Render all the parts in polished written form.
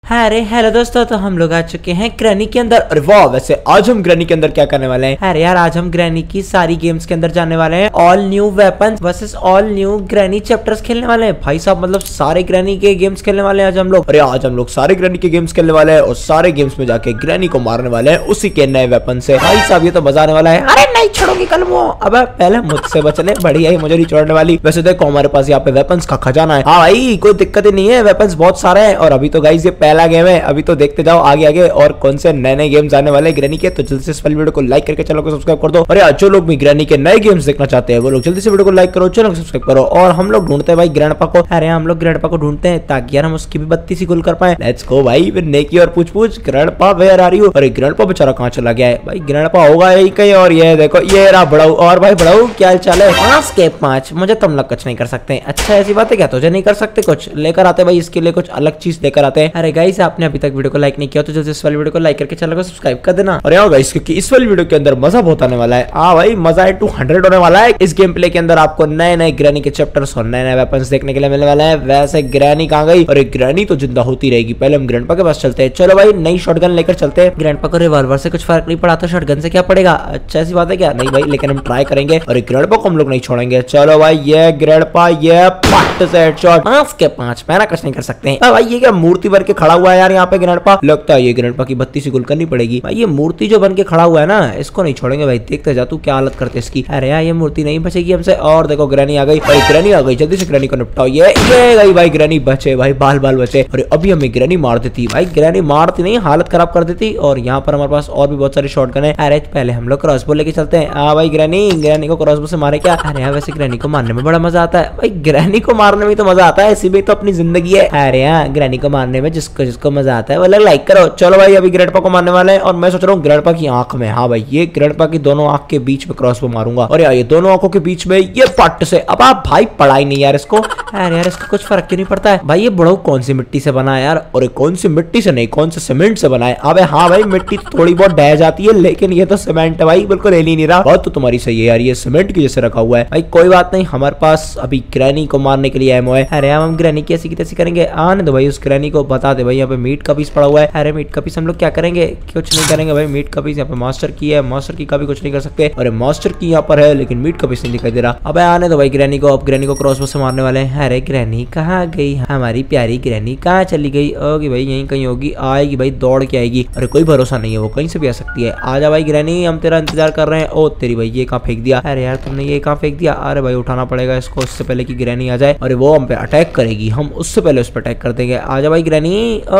हाँ अरे हेलो दोस्तों, तो हम लोग आ चुके हैं ग्रैनी के अंदर। अरे वाह, वैसे आज हम ग्रैनी के अंदर क्या करने वाले हैं? अरे यार, आज हम ग्रैनी की सारी गेम्स के अंदर जाने वाले हैं। All new weapons versus all new granny chapters खेलने वाले हैं भाई साहब। मतलब सारे ग्रैनी के गेम्स खेलने वाले हैं आज हम लोग। अरे आज हम लोग सारे ग्रैनी के गेम्स खेलने वाले हैं और सारे गेम्स में जाके ग्रैनी को मारने वाले हैं उसी के नए वेपन से। भाई साहब ये तो मजा आने वाला है। अरे नहीं छोड़ूंगी कल वो। अब पहले मुझसे बच ले, बढ़िया ही मुझे नहीं छोड़ने वाली। वैसे देखो हमारे पास यहाँ पे वेपन्स का खजाना है। हाँ भाई कोई दिक्कत ही नहीं है, वेपन्स बहुत सारे हैं। और अभी तो गाइस ये पहला गेम है, अभी तो देखते जाओ आगे आगे और कौन से नए नए गेम्स आने वाले ग्रैनी के। तो जल्दी से इस वाली वीडियो को लाइक करके चैनल को सब्सक्राइब कर दो। और यार जो लोग भी ग्रैनी के नए गेम्स देखना चाहते हैं वो लोग जल्दी से वीडियो को लाइक करो, चैनल को सब्सक्राइब करो। और हम लोग ढूंढते हैं भाई ग्रैंडपा को। अरे हम लोग ग्रैंडपा को ढूंढते हैं ताकि यार हम उसकी भी बत्ती सी गुल कर पाए। लेट्स गो भाई, फिर नेकी और पूछ पूछ। Grandpa where are you? अरे ग्रैंडपा बेचारा कहाँ चला गया है भाई? ग्रैंडपा होगा यही कहीं। और ये देखो ये रहा बड़ाऊ। और भाई बड़ाऊ क्या हाल चाल है? 5 के 5 मुझे तुम लोग कुछ नहीं कर सकते। अच्छा ऐसी बात है क्या? तुझे नहीं कर सकते कुछ? लेकर आते भाई इसके लिए कुछ अलग चीज लेकर आते हैं। अरे गाइस आपने अभी तक वीडियो को लाइक नहीं किया तो जल्दी इस वाली वीडियो को लाइक करके चैनल को सब्सक्राइब कर देना। और यार गाइस क्योंकि इस वाली वीडियो के अंदर मजा बहुत आने वाला है। हाँ भाई मजा है 200 होने वाला है। इस गेम प्ले के अंदर आपको नए नए ग्रैनी के चैप्टर्स और नए नए वेपन्स देखने के लिए मिलने वाला है। वैसे ग्रैनी कहाँ गई? और ग्रैनी तो जिंदा होती रहेगी। पहले हम ग्रैंडपा के पास चलते हैं। चलो भाई नई शॉटगन लेकर चलते हैं। ग्रैंडपा को रिवॉल्वर से कुछ फर्क नहीं पड़ा तो शॉटगन से क्या पड़ेगा? अच्छा ऐसी बात है क्या? नहीं भाई लेकिन हम ट्राई करेंगे। और ग्रैंडपा को हम लोग नहीं छोड़ेंगे। चलो भाई ये ग्रैंडपा ये पट से हेडशॉट। 5 के 5 मैं कुछ नहीं कर सकते। भाई ये क्या मूर्ति बन के खड़ा हुआ है यार यहाँ पे ग्रैंडपा? लगता है ये ग्रैंडपा की बत्ती से गुल करनी पड़ेगी। भाई ये मूर्ति जो बन के खड़ा हुआ है ना, इसको नहीं छोड़ेंगे भाई। देखते जा तू क्या हालत करते इसकी। अरे यार ये मूर्ति नहीं बचेगी हमसे। और देखो ग्रैनी आ गई। भाई ग्रैनी आ गई, जल्दी से ग्रैनी को निपटाओ। ये गई भाई ग्रैनी, बचे भाई बाल बाल बचे। और अभी हमें ग्रैनी मार देती भाई। ग्रैनी मारती नहीं, हालत खराब कर देती। और यहाँ पर हमारे पास और भी बहुत सारी शॉटगन है। अरे पहले हम लोग क्रॉसबो लेके चलते हैं। हाँ भाई ग्रैनी को क्रॉसबो से मारे क्या? अरे यार वैसे ग्रैनी को मारने में बड़ा मजा आता है भाई। ग्रैनी को मारने में तो मजा आता है, इसी में तो अपनी जिंदगी है। अरे यार ग्रैनी को मारने में जिसको जिसको मजा आता है वो लोग लाइक करो। चलो भाई अभी ग्रैंडपा को मारने वाले हैं। और मैं सोच रहा हूँ ग्रैंडपा की आंख में, हाँ भाई ये ग्रैंडपा की दोनों आंख के बीच में क्रॉसबो मारूंगा। और यार ये दोनों आंखों के बीच में ये पट से। अब आप भाई पढ़ाई नहीं यार इसको। अरे यार इसका कुछ फर्क क्यों नहीं पड़ता है भाई? ये बड़ो कौन सी मिट्टी से बना है यार? और कौन सी मिट्टी से नहीं, कौन से सीमेंट से बना है? अबे हाँ भाई मिट्टी थोड़ी बहुत ढह जाती है लेकिन ये तो सीमेंट है भाई, बिल्कुल हिल ही नहीं रहा। बात तो तुम्हारी सही है यार, ये सीमेंट की जैसे रखा हुआ है भाई। कोई बात नहीं, हमारे पास अभी ग्रैनी को मारने के लिए एमओ है। अरे हम ग्रैनी की ऐसी की तैसी करेंगे। आने दो भाई उस ग्रैनी को, बता दे भाई यहाँ पे मीट का पीस पड़ा हुआ है। अरे मीट का पीस हम लोग क्या करेंगे? कुछ नहीं करेंगे भाई। मीट का पीस यहाँ पे मास्टर की है, मास्टर की का भी कुछ नहीं कर सकते। अरे मास्टर की यहाँ पर है लेकिन मीट का पीस नहीं दिखाई दे रहा। अब आने दो भाई ग्रैनी को। अब ग्रैनी को क्रॉसबो से मारने वाले हैं। अरे ग्रैनी कहाँ गई? हमारी प्यारी ग्रैनी कहाँ चली गई? होगी भाई यहीं कहीं होगी, आएगी भाई दौड़ के आएगी। अरे कोई भरोसा नहीं है, वो कहीं से भी आ सकती है। आजा भाई ग्रैनी, हम तेरा इंतजार कर रहे हैं। ओ तेरी भाई ये कहाँ फेंक दिया? अरे यार तुमने ये कहाँ फेंक दिया? अरे भाई उठाना पड़ेगा इसको उससे पहले कि ग्रैनी आ जाए। अरे वो हम पे अटैक करेगी, हम उससे पहले उस पर अटैक कर देंगे। आजा भाई ग्रैनी।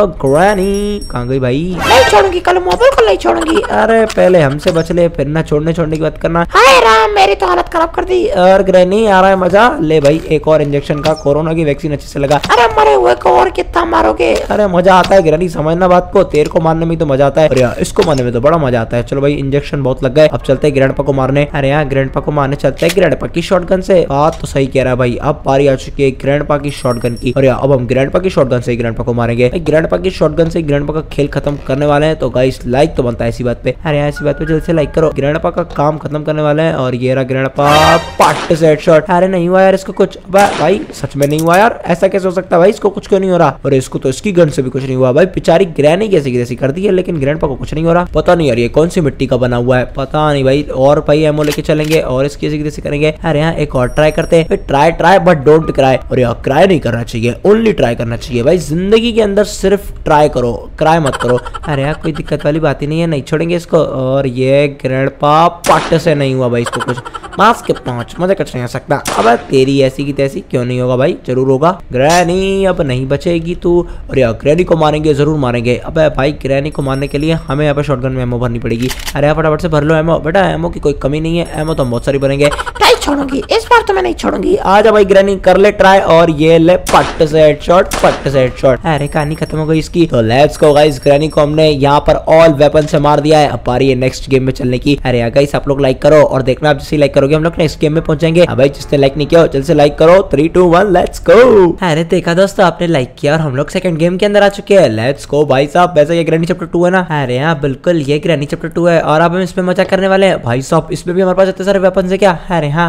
ग्रैनी कहाँ गई भाई? नहीं छोड़ूंगी कल, मोबाइल को नहीं छोड़ूंगी। अरे पहले हमसे बच ले, फिर ना छोड़ने की बात करना। हाय राम, मेरी तो हालत खराब कर दी। और ग्रैनी आ रहा है मजा? ले भाई एक और इंजेक्शन का, कोरोना की वैक्सीन अच्छे से लगा। अरे मरे हुए को और कितना मारोगे? अरे मजा आता है ग्रैनी, समझना बात को। तेरे को मारने में तो मजा आता है और यार इसको मारने में तो बड़ा मजा आता है। चलो भाई इंजेक्शन बहुत लग गए, अब चलते हैं ग्रैंडपा को मारने। अरे यार ग्रैंडपा को मारने चलते हैं ग्रैंडपा की शॉटगन से। बात तो सही कह रहा है भाई, अब पारी आ चुकी है ग्रैंडपा की शॉटगन की। और यार अब हम ग्रैंडपा की शॉटगन से ग्रैंडपा को मारेंगे। ग्रैंडपा की शॉटगन से ग्रैंडपा का खेल खत्म करने वाले हैं। तो गाइस लाइक तो बनता है इसी बात पे। अरे यार इसी बात पे जल्दी से लाइक करो। ग्रैंडपा का काम खत्म करने वाले हैं। और ये रहा ग्रैंडपा पट से हेडशॉट। अरे नहीं हुआ यार इसको कुछ। भाई सच में नहीं हुआ यार, ऐसा कैसे हो सकता है भाई? इसको कुछ क्यों नहीं हो रहा? और इसको तो इसकी गन से भी कुछ नहीं हुआ भाई। बेचारी ग्रैनी कैसी कैसी कर दी है लेकिन ग्रैंडपा को कुछ नहीं हो रहा। पता नहीं यार ये कौन सी मिट्टी का बना हुआ है, पता नहीं भाई। और भाई एमओ लेके चलेंगे और इसकी ऐसी कैसे करेंगे। अरे यहाँ एक और ट्राई करते हैं। Try but don't cry. और यार क्राई नहीं करना चाहिए, ओनली ट्राई करना चाहिए भाई। जिंदगी के अंदर सिर्फ ट्राई करो, क्राई मत करो। अरे यार कोई दिक्कत वाली बात ही नहीं है, नहीं छोड़ेंगे इसको। और ये ग्रैंडपा पट से नहीं हुआ भाई इसको कुछ। 5 के 5 मुझे कुछ नहीं हो सकता। अब तेरी ऐसी की तैसी क्यों नहीं होगा भाई? जरूर होगा। ग्रैनी अब नहीं बचेगी तू। और यार ग्रैनी को मारेंगे, जरूर मारेंगे। अब भाई ग्रैनी को मारने के लिए हमें यहाँ पे शॉटगन में एमओ भरनी पड़ेगी। अरे फटाफट से भर लो एमओ। बेटा एमओ की कोई कमी नहीं है, एमओ तो बहुत सारी भरेंगे। नहीं छोड़ूंगी, इस बार तो मैं नहीं छोड़ूंगी। आजा भाई ग्रैनी कर ले ट्राई। और ये ले पट से हेडशॉट, पट से हेडशॉट। अरे कहानी खत्म हो गई इसकी। तो लेट्स गो गाइस, ग्रैनी को हमने यहाँ पर ऑल वेपन से मार दिया है। अब बारी है नेक्स्ट गेम में चलने की। अरे यार गाइस आप लोग लाइक करो और देखना आप जैसे लाइक करोगे हम लोग नेक्स्ट गेम में पहुंच जाएंगे। भाई जिसने लाइक नहीं किया जल्दी से लाइक करो। 3 2 1 लेट्स गो। अरे देखा दोस्तों आपने लाइक किया और हम लोग सेकंड गेम के अंदर आ चुके हैं। लेट्स गो भाई साहब। वैसे ये ग्रैनी चैप्टर 2 है ना? अरे हाँ बिल्कुल ये ग्रैनी चैप्टर 2 है और अब हम इसमें मजा करने वाले हैं भाई साहब। इसमें भी हमारे पास इतने सारे वेपन है क्या? अरे हाँ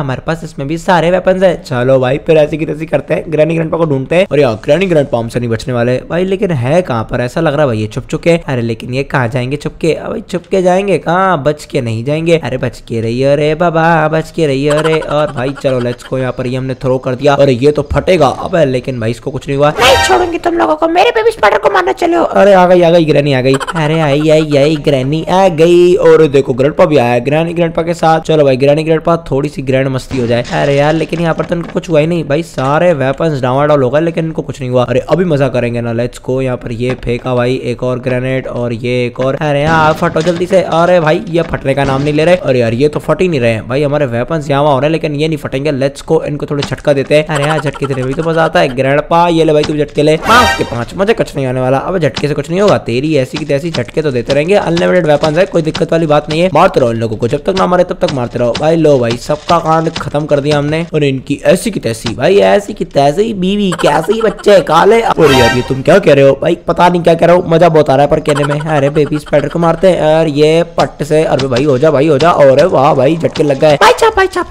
हमारे पास इसमें भी सारे वेपन्स है। चलो भाई फिर ऐसी की तैसी करते हैं, ग्रैनी ग्रैंडपा को ढूंढते हैं। और यार ग्रैनी ग्रैंडपा हमसे नहीं बचने वाले भाई, लेकिन है कहाँ पर? ऐसा लग रहा है भाई ये छुप चुके। अरे लेकिन ये कहाँ जाएंगे छुप के? भाई छुप के जाएंगे कहाँ, बच के नहीं जाएंगे। अरे बच के रहिए रे बाबा, बच के रहिए रे। और भाई चलो लेट्स को, यहाँ पर ये हमने थ्रो कर दिया और ये तो फटेगा। अब लेकिन भाई इसको कुछ नहीं हुआ। नहीं छोड़ूंगी तुम लोगों को, मेरे बेबी स्पाइडर को मारना चलो। अरे आ गई ग्रैनी आ गई। अरे आई ग्रैनी आ गई। और देखो ग्रैंडपा भी आया ग्रैनी ग्रैंडपा के साथ। चलो भाई ग्रैनी ग्रैंडपा थोड़ी सी ग्रैंड मस्ती हो जाए। अरे यार लेकिन यहाँ पर तो इनको कुछ हुआ ही नहीं भाई, सारे वेपन्स डावाडोल हो गए लेकिन इनको कुछ नहीं हुआ। अरे अभी मजा करेंगे ना, लेट्स को। यहाँ पर ये फेंका भाई एक और ग्रेनेड और ये एक और। अरे यार फटो जल्दी से। अरे भाई ये फटने का नाम नहीं ले रहे। अरे यार ये तो फट ही नहीं रहे भाई, हमारे वेपन्स यहाँ हो रहे हैं लेकिन ये नहीं फटेंगे। लेट्स को इनको थोड़े झटका देते हैं। अरे यार झटके देने में तो मजा आता है। ग्रैंडपा ये ले भाई तू झटके ले, 5 के 5, मुझे कुछ नहीं आने वाला। अब झटके से कुछ नहीं होगा, तेरी ऐसी की तैसी झटके तो देते रहेंगे। अनलिमिटेड वेपन्स है, कोई दिक्कत वाली बात नहीं है। मारते रहो इन लोगों को, जब तक ना मारे तब तक मारते रहो भाई। लो भाई सबका कांड खत्म कर दिया हमने। और इनकी ऐसी की तैसी भाई, ऐसी की तैसी बीवी, कैसे बच्चे काले। और यार ये तुम क्या कह रहे हो भाई? पता नहीं क्या कह रहा हूँ, मजा बहुत आ रहा है पर कहने में। अरे बेबी स्पाइडर को मारते हैं और ये पट्ट से। अरे भाई हो जा भाई हो जा। और वाह भाई झटके लग गए। भाई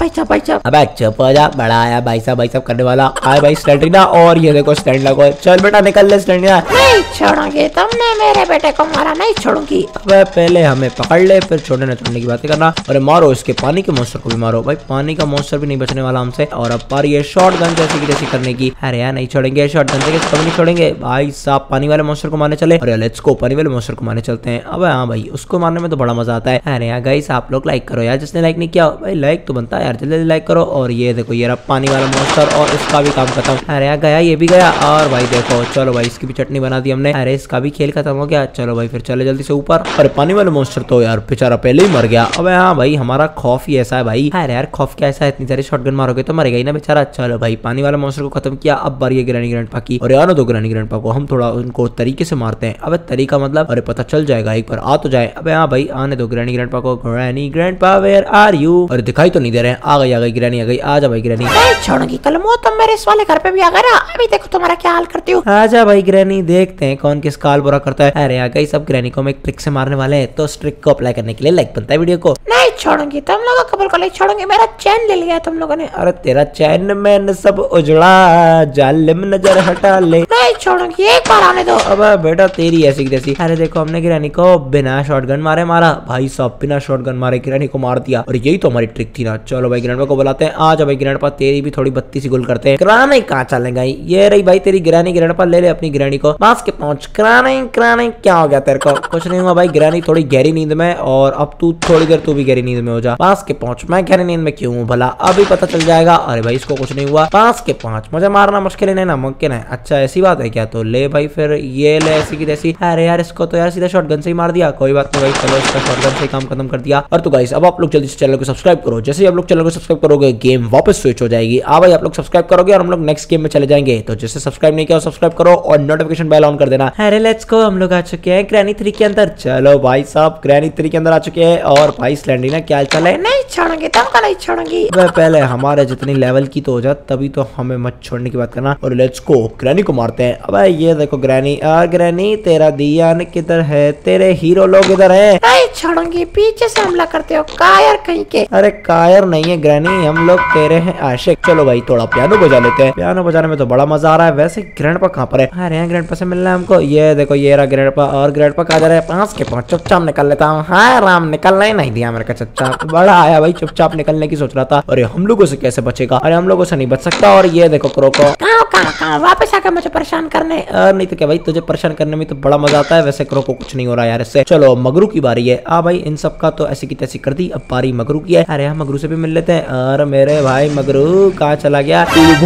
चप। अब चुप हो जा, बड़ा आया भाई साहब करने वाला। आए भाई स्टैंडरीना, और ये देखो स्टैंडरीना को। चल बेटा निकल ले स्टैंडरीना। नहीं छोड़ूंगी, तुमने मेरे बेटे को मारा, नहीं छोड़ूंगी। अब पहले हमें पकड़ ले फिर छोड़ने न छोड़ने की बातें करना। अरे मारो इसके पानी के मॉन्स्टर को भी मारो भाई, पानी का मॉन्स्टर भी नहीं बचने वाला हमसे। और अब पारी है शॉर्ट गन जैसी की जैसी करने की। अरे यार नहीं छोड़ेंगे, शॉर्ट गन से कभी नहीं छोड़ेंगे भाई साहब। पानी वाले मॉन्स्टर को मारने चले। अरे लेट्स को पानी वाले मॉन्स्टर को मारने चलते हैं। अब हाँ भाई उसको मारने में तो बड़ा मजा आता है। अरे यार गाइस आप लोग लाइक करो यार, जिसने लाइक नहीं किया भाई लाइक तो बनता है यार, जल्दी लाइक करो। और ये देखो ये रहा पानी वाला मॉन्स्टर और इसका भी काम खत्म। अरे यार गया, ये भी गया। और भाई देखो चलो भाई इसकी भी चटनी बना दी हमने। अरे इसका भी खेल खत्म हो गया। चलो भाई फिर चले जल्दी से ऊपर। अरे पानी वाले मॉन्स्टर तो यार बेचारा पहले ही मर गया। अब हाँ भाई हमारा खौफ ही ऐसा है भाई। अरे यार खौफ क्या ऐसा है, इतनी सारी शॉटगन मारोगे तो मरेगा ही ना बेचारा। चलो भाई पानी वाले मॉन्स्टर को खत्म किया। अब बारी है ग्रैनी ग्रैंडपा की। और यार दो ग्रैनी ग्रैंडपा को हम थोड़ा उनको तरीके से मारते हैं। अब तरीका मतलब अरे पता चल जाएगा, एक बार आ तो जाए। अब हाँ भाई आने दो ग्रैनी ग्रैंडपा को। Granny grandpa where are you? अरे दिखाई तो नहीं दे रहे हैं। आ गई ग्रैनी आ गई। आ जा भाई ग्रैनी। नहीं छोड़ूंगी कल मुँह, तुम मेरे इस वाले घर पे भी आ गए ना, अभी देखो तुम्हारा क्या हाल करती हूँ। आजा भाई ग्रैनी, देखते हैं कौन किस काल बुरा करता है। अरे आ गई सब ग्रैनी को हम एक ट्रिक से मारने वाले हैं, तो उस ट्रिक को अप्लाई करने के लिए लाइक बनता है वीडियो को। नहीं छोड़ूंगी तुम लोगों को, बिल्कुल नहीं छोड़ूंगी। मेरा चैन ले लिया तुम लोगों ने। अरे तेरा चैन मैंने सब उजड़ा, जालिम नजर हटा ले। नहीं छोड़ूंगी, एक बार आने दो। अब बेटा तेरी ऐसी की तैसी। अरे देखो हमने ग्रैनी को बिना शॉटगन मारे मारा भाई साहब, बिना शॉटगन मारे ग्रैनी को मार दिया। और यही तो हमारी ट्रिक थी ना। चलो भाई ग्रैंडपा को बुलाते हैं। आ जा भाई ग्रैंडपा, तेरी भी थोड़ी बत्ती सी गुल करते हैं। ग्रैनी कहाँ चलेगा? ये रही भाई तेरी ग्रैनी। ग्रैंडपा ले ले अपनी ग्रैनी को, पास के पहुंच। ग्रैनी क्या हो गया तेरे को? कुछ नहीं हुआ भाई, ग्रैनी थोड़ी गहरी नींद में। और अब तू थोड़ी देर तू भी गहरी नींद में हो जा। पास के पहुंच। मैं गहरी नींद में क्यों हूँ भला? अभी पता चल जाएगा। अरे भाई इसको कुछ नहीं हुआ। पास के पहुंच। मुझे मारना मुश्किल है ना, मुमकिन है। अच्छा ऐसी बात है क्या? तो ले भाई फिर ये ले ऐसी की तैसी। अरे यार इसको तो यार सीधा शॉटगन से ही मार दिया। कोई बात नहीं भाई, चलो इसका शॉटगन से काम खत्म कर दिया। और तो गाइस अब आप लोग जल्दी से चैनल को सब्सक्राइब करो। जैसे ही आप लोग चैनल को सब्सक्राइब करोगे गेम वापस स्विच हो जाएगी। भाई आप लोग सब्सक्राइब करोगे और हम लोग नेक्स्ट गेम में चले जाएंगे। तो जैसे सब्सक्राइब नहीं किया सब्सक्राइब करो और नोटिफिकेशन बेल ऑन कर देना। अरे लेट्स गो, हम लोग आ चुके हैं ग्रैनी 3 के अंदर। चलो भाई साहब ग्रैनी 3 के अंदर आ चुके हैं। और भाई स्लैंडरीना क्या चल है? नहीं छोड़ूंगी तुमको, नहीं छोड़ूंगी। पहले हमारे जितनी लेवल की तो हो जा, तभी तो हमें मत छोड़ने की बात करना। और लेट्स गो ग्रैनी को मारते हैं। अब ये देखो ग्रैनी। ग्रैनी तेरा दियान किधर है? तेरे हीरो लोग इधर है। नहीं छोड़ूंगी, पीछे से हमला करते हो कायर कहीं के। अरे कायर नहीं है ग्रैनी, हम लोग तेरे हैं आशिक। चलो भाई थोड़ा पियानो बजा लेते हैं। पियानो बजाने में तो बड़ा मजा आ रहा है। वैसे ग्रैंडपा कहाँ पर है? अरे यहाँ ग्रैंडपा से मिलना है हमको। ये देखो ये रहा ग्रैंडपा। और ग्रैंडपा कहाँ जा रहा है? पास के पास। चुपचाप निकल लेता हूँ। हाँ राम निकलना ही नहीं दिया मेरे को चुपचाप। बड़ा आया भाई, चुपचाप निकलने की सोच रहा था। अरे हम लोगों से कैसे बचेगा? अरे हम लोगों से नहीं बच सकता। और ये देखो क्रोको कहाँ वापस आकर मुझे परेशान करने। नहीं तो क्या भाई, तुझे परेशान करने में तो बड़ा मजा आता है। वैसे क्रोको कुछ नहीं हो रहा यार इससे। चलो मगरू की बारी है। भाई इन सब का तो ऐसी की तैसी कर दी। अब बारी मगरू की है। अरे हम मगरू से भी मिल लेते हैं। अरे मेरे भाई मगरू कहाँ चला गया?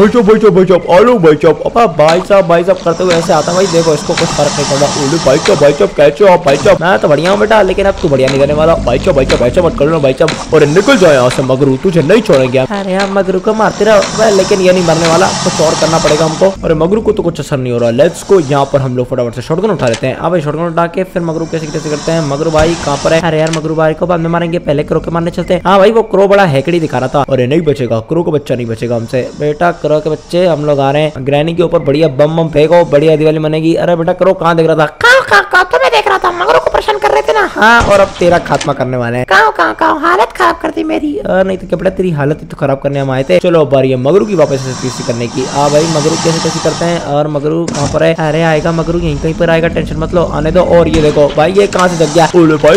भाई साहब करते हुए ऐसे आता भाई। देखो इसको कुछ फर्क नहीं पड़ा। भाई साहब मैं तो बढ़िया हूँ बेटा, लेकिन अब तू बढ़िया नहीं करने वाला। भाई साहब मत करो भाई साहब। और निकल जाओ यहाँ से मगरू, तुझे नहीं छोड़ेंगे। अरे यार मगरू को मारते रहो, लेकिन ये नहीं मरने वाला। कुछ और करना पड़ेगा हमको। और मगरू को तो कुछ असर नहीं हो रहा। लेट्स को यहाँ पर हम लोग फटाफट से शॉटगन उठा लेते हैं। अब भाई शॉटगन उठा के फिर मगरू कैसे कैसे करते हैं। मगरू भाई कहाँ पर है? अरे यार मगरू भाई को बाद में मारेंगे, पहले क्रो के मारने चलते हैं। हाँ भाई वो क्रो बड़ा हैकड़ी दिखा रहा था। अरे नहीं बचेगा, क्रो का बच्चा नहीं बचेगा हमसे। बेटा क्रो के बच्चे हम लोग आ रहे हैं। ग्रैनी के ऊपर बढ़िया बम फेंको, बढ़िया दिवाली मनेगी। अरे बेटा क्रो कहाँ दिख रहा था? कहाँ तुम्हें देख रहा था, मगरों को परेशान कर रहे थे ना। हाँ, और अब तेरा खात्मा करने वाले हैं। कहाँ हालत खराब कर दी मेरी। नहीं तो क्या बेटा, तेरी हालत ही तो खराब करने हम आए थे। चलो बारी है मगरू की वापस से करने की। भाई मगरू कैसे करते हैं, और मगरू कहाँ पर है? अरे आएगा मगरू, यहीं कहीं पर आएगा, टेंशन मत लो, आने दो। और ये देखो भाई, ये कहाँ से जग गया? भाई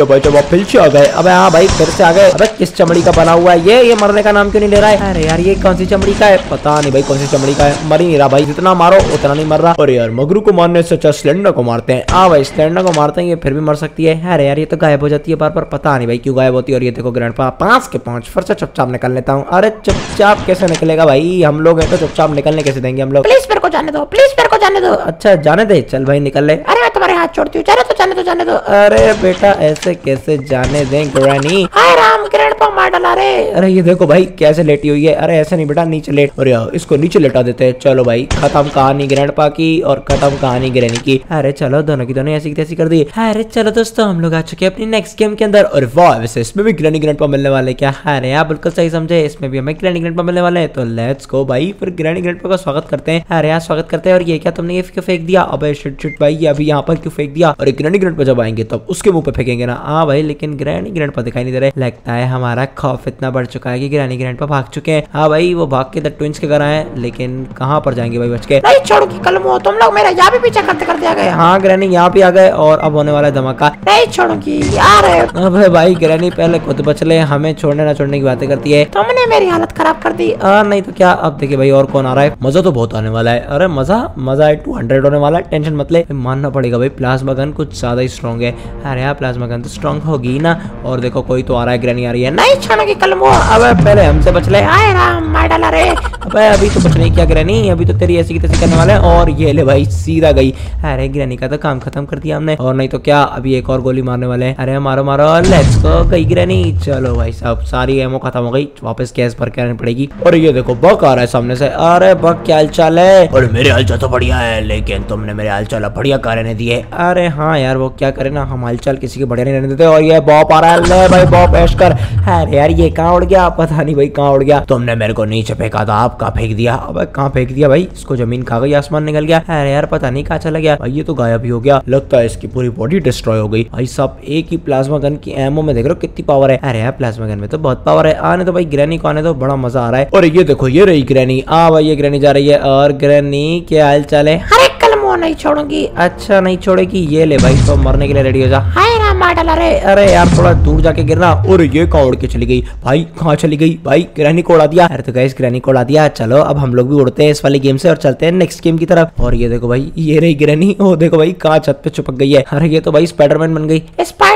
फिर से आ गए। अबे हाँ भाई, फिर से आ गए। अबे किस चमड़ी का बना हुआ है ये मरने का नाम क्यों नहीं ले रहा है? अरे यार ये कौन सी चमड़ी का है? पता नहीं भाई कौन सी चमड़ी का है, मर ही नहीं रहा भाई, जितना मारो उतना नहीं मर रहा। और यार मगरू को मारने से अच्छा स्लेंडर को मारते हैं। भाई स्लेंडर को मारते हैं, ये फिर भी मर सकती है। अरे यार ये तो गायब हो जाती है बार बार, पता नहीं भाई क्यों गायब होती है। और ये देखो ग्रैंडपा 5 के 5 फिर से चुपचाप निकल लेता हूँ। अरे चुपचाप कैसे निकलेगा भाई, हम लोग हैं तो चुपचाप निकलने कैसे देंगे हम लोग? प्लीज मेरे को जाने दो, प्लीज मेरे को जाने दो। अच्छा जाने दे, चल भाई निकल ले। अरे मैं तुम्हारे हाथ छोड़ती हूँ, जाने दो। अरे बेटा ऐसे कैसे जाने दें ग्रैनी? हाय राम, ग्रैंडपा मार डाला रे। अरे ये देखो भाई कैसे लेटी हुई है। अरे ऐसे नहीं बेटा, नीचे लेट। और यार इसको नीचे लेटा देते हैं। चलो भाई खत्म कहानी ग्रैंडपा की और खत्म कहानी ग्रैनी की। अरे चलो दोनों की दोनों ऐसी तैसी कर दी। अरे चलो दोस्तों, हम लोग आ चुके हैं अपनी नेक्स्ट गेम के अंदर। और वाह वैसे इसमें भी ग्रैनी ग्रैंडपा मिलने वाले क्या? अरे यार बिल्कुल सही समझे, इसमें भी हमें ग्रैनी ग्रैंडपा मिलने वाले हैं। तो लेट्स गो भाई, फिर ग्रैनी ग्रैंडपा का स्वागत करते हैं। अरे यार स्वागत करते हैं। और ये क्या तुमने ये क्यों फेंक दिया? अबे शिट भाई, ये अभी यहाँ पर क्यों फेंक दिया? और ग्रैनी ग्रैंडपा जब आएंगे तब उसके मुंह पे फेंकेंगे ना। हाँ भाई, लेकिन ग्रैनी ग्रैंडपा दिखाई नहीं दे रहे। लगता है हमारा खौफ इतना बढ़ चुका है कि ग्रैनी ग्रैंडपा भाग चुके हैं। हाँ भाई वो भाग के द ट्विंस के घर आए, लेकिन कहाँ पर जाएंगे भाई बच के? नहीं छोड़ूंगी कलमो, तुम लोग मेरा यहाँ भी पीछा करते आ गए। हाँ ग्रैनी यहाँ भी आ गए और अब होने वाला है धमाका। नहीं छोड़ूंगी यार। अबे भाई ग्रैनी पहले खुद बच ले, हमें छोड़ने ना छोड़ने की बातें करती है। तुमने मेरी हालत खराब कर दी। नहीं तो क्या। अब देखिए भाई और कौन आ रहा है, मजा तो बहुत आने वाला है। अरे मजा 200 होने वाला है, टेंशन मत ले। मानना पड़ेगा भाई प्लाज्मा गन कुछ ज्यादा ही स्ट्रॉन्ग है। अरे यार प्लाज्मा गन तो स्ट्रॉन्ग होगी ना। और देखो कोई तो आ रहा है, ग्रैनी आ रही है। नहीं छोड़ूंगी कलमो। अबे पहले हमसे बच ले। हाय राम, मार डाला रे। अबे अभी तो कुछ नहीं किया ग्रैनी, अभी तो तेरी ऐसी की तैसी करने वाले हैं। और ये ले भाई सीधा गई। अरे ग्रैनी का तो काम खत्म कर दिया हमने। और नहीं तो क्या, अभी एक और गोली मारने वाले हैं। अरे मारो लेट्स गो, गई ग्रैनी। चलो भाई साहब सारी एमो खत्म हो गई, वापस गैस भर के आनी पड़ेगी। और ये देखो बक आ रहा है सामने से। अरे बक क्या हाल चाल है? और मेरे हाल चाल तो बढ़िया है, लेकिन तुमने मेरे हाल चाल बढ़िया करने दिए। अरे हाँ यार वो क्या करे ना, हम हाल चाल किसी के बढ़िया नहीं रहने देते। और ये बॉप आ रहा है, ले भाई बॉप ऐश कर। अरे यार ये कहाँ उड़ गया? पता नहीं भाई कहाँ उड़ गया। तुमने मेरे को नीचे फेंका था, आप कहाँ फेंक दिया? अब कहाँ फेंक दिया भाई? इसको जमीन खा गई, आसमान निकल गया। अरे यार पता नहीं कहाँ चला गया भाई, ये तो गायब ही हो गया। लगता है इसकी पूरी बॉडी डिस्ट्रॉय हो गई। भाई साहब एक ही प्लाज्मा गन की एमओ में देख रहे हो कितनी पावर है। अरे यार प्लाज्मा गन में तो बहुत पावर है। आने तो भाई ग्रैनी को आने तो, बड़ा मजा आ रहा है। और ये देखो ये रही ग्रैनी। भाई ये ग्रैनी जा रही है। और ग्रैनी क्या हाल चाल है? अरे कलमो नहीं छोड़ूंगी। अच्छा नहीं छोड़ेगी, ये ले भाई तो मरने के लिए रेडी हो जा। हाय राम, मार डाला रे। अरे यार थोड़ा दूर जाके गिरना। और ये कहाँ उड़ के चली गई भाई? कहाँ चली गई भाई? ग्रैनी को उड़ा दिया। अरे तो गाइस ग्रैनी को उड़ा दिया। चलो अब हम लोग भी उड़ते हैं इस वाली गेम से और चलते हैं नेक्स्ट गेम की तरफ। और ये देखो भाई ये रही ग्रैनी। ओ देखो भाई कहाँ छत पे चिपक गई है। अरे ये तो भाई स्पाइडरमैन बन गई।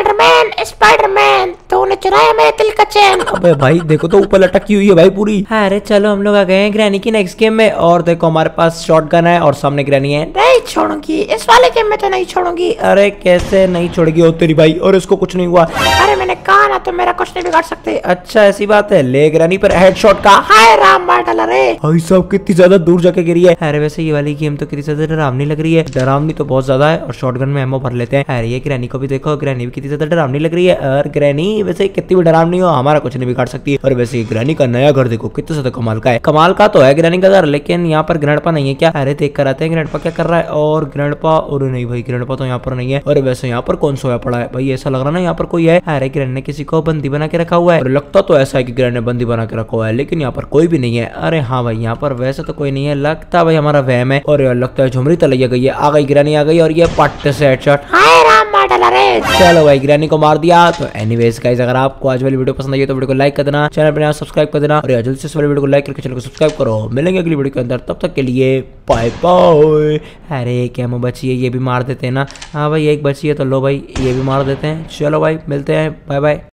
स्पाइडरमैन तूने चुराया मेरे दिल का चैन। अबे भाई देखो तो ऊपर लटकी हुई है भाई पूरी। अरे चलो हम लोग आ गए हैं ग्रैनी की नेक्स्ट गेम में। और देखो हमारे पास शॉटगन है और सामने ग्रैनी है। नहीं छोड़ूंगी, इस वाले गेम में तो नहीं छोड़ूंगी। अरे कैसे नहीं छोड़ेगी हो तेरी भाई? और इसको कुछ नहीं हुआ। अरे मैंने कहा ना तुम मेरा कुछ नहीं बिगाड़ सकते। अच्छा ऐसी बात है, ले ग्रैनी पर हेडशॉट का। हाय राम, मार डाला रे। भाई साहब कितनी ज्यादा दूर जाके गिरी है। अरे वैसे ये वाली गेम तो कितनी ज्यादा डरावनी लग रही है। डरावनी तो बहुत ज्यादा है। और शॉटगन में एमओ भर लेते हैं। अरे ये ग्रैनी को भी देखो, ग्रैनी भी कितनी ज्यादा डरावनी लग रही है। और ग्रैनी वैसे कितनी भी डरावनी हो हमारा कुछ नहीं बिगाड़ सकती। और वैसे ये ग्रैनी का नया घर देखो कितना ज्यादा कमाल का है। कमाल का तो है ग्रैनी का घर, लेकिन यहाँ पर ग्रैंडपा नहीं है क्या? अरे देख कर आते हैं ग्रैंडपा क्या कर रहा है। और ग्रैंडपा, और नहीं भाई ग्रैंडपा तो यहाँ पर नहीं है। और वैसे यहाँ पर कौन सोया पड़ा है भाई? ऐसा लग रहा है ना यहाँ पर कोई है। अरे ग्रैंड ने किसी को बंदी बना के रखा हुआ है। और लगता तो ऐसा है कि ग्रैंड ने बंदी बना के रखा हुआ है, लेकिन यहाँ पर कोई भी नहीं है। अरे हाँ भाई यहाँ पर वैसे तो कोई नहीं है, लगता भाई हमारा वहम है। और लगता है झुमरी तलैया गई है। आ गई ग्रैनी आ गई और ये पट से हेडशॉट। हाय राम, मार डाला रे। चलो भाई ग्रैनी को मार दिया। तो एनीवेज गाइस अगर आपको आज वाली वीडियो पसंद आई तो वीडियो को लाइक कर देना, चैनल पर सब्सक्राइब कर देना। और जल्दी से इस वाली वीडियो को लाइक करके चैनल को सब्सक्राइब करो। मिलेंगे अगली वीडियो के अंदर, तब तक के लिए बाय बाय। अरे क्या एमो बची है, ये भी मार देते हैं ना। हाँ भाई एक बची है तो लो भाई ये भी मार देते हैं। चलो भाई मिलते हैं, बाय बाय।